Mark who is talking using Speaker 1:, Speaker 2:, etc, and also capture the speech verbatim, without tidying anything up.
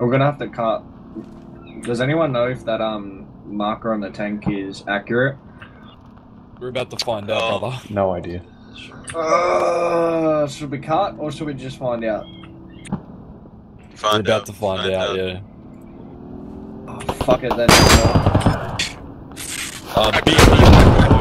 Speaker 1: We're gonna have to cut. Does anyone know if that um marker on the tank is accurate?
Speaker 2: We're about to find out,
Speaker 3: Oh.
Speaker 2: brother.
Speaker 4: No idea.
Speaker 1: Uh, should we cut or should we just find out?
Speaker 3: Find
Speaker 2: We're about
Speaker 3: out.
Speaker 2: to find,
Speaker 3: find
Speaker 2: out,
Speaker 3: out,
Speaker 2: yeah.
Speaker 1: Oh, fuck it then.
Speaker 2: Uh, big, big.